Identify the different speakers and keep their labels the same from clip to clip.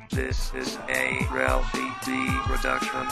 Speaker 1: This is a Ralphie D production.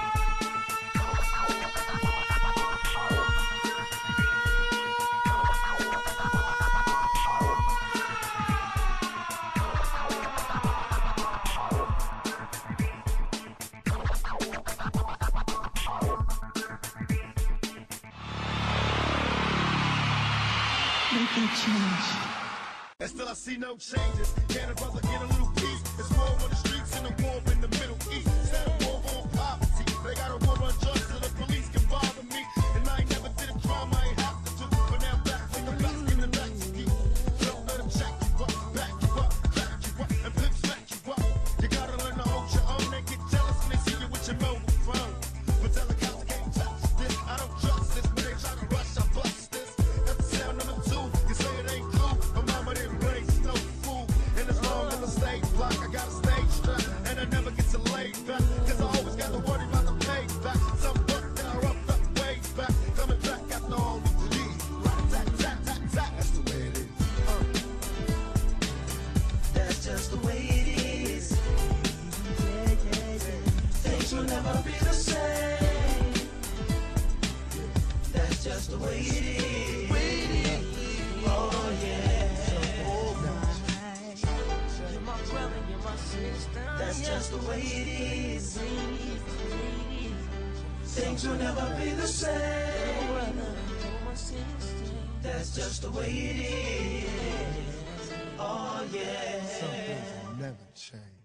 Speaker 2: Nothing changed.
Speaker 3: And still I see no changes. Can a brother get a little peace? It's war on the streets and a war in the Middle East. Instead of war on poverty, they got a war on drugs so the police can bother me. And I ain't never did a crime I ain't have to do. But now back with the back in the back ski. Don't let them jack you up, back you up, back you up, and pimp smack you up. You gotta learn to hold your own. They get jealous when they see you with your mobile phone. But tell the cops I can't touch this. I don't trust this, but they try to rush, I bust this. That's sound number two. You say it ain't cool. My mama didn't raise no fool. And as long as I stay block, I got a stage strap. And I never get to lay back. Cause I always got to worry about the payback. Some buck that I roughed up way back. Coming back after all these years. Rat-a-tat-tat-tat-tat. That's the way it is.
Speaker 2: That's just the way it is. Things will never be the same. That's just the way it is. Oh yeah. That's just the way it is. Things will never be the same. That's just the way it is. Oh yeah.
Speaker 3: Something will never change.